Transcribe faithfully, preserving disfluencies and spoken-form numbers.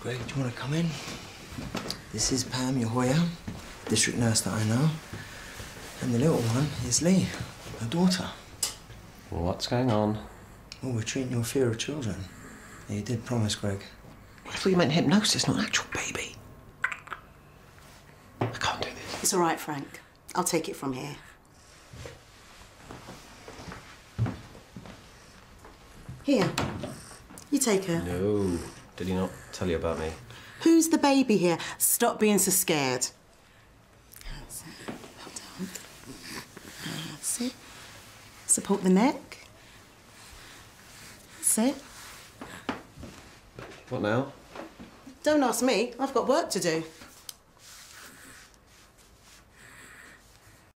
Greg, do you want to come in? This is Pam Yahoya, district nurse that I know. And the little one is Lee, her daughter. Well, what's going on? Well, we're treating your fear of children. Yeah, you did promise, Greg. I thought you meant hypnosis, not actual baby. I can't do this. It's all right, Frank. I'll take it from here. Here. You take her. No. Did he not tell you about me? Who's the baby here? Stop being so scared. That's it. Well done. That's it. Support the neck. That's it. What now? Don't ask me. I've got work to do.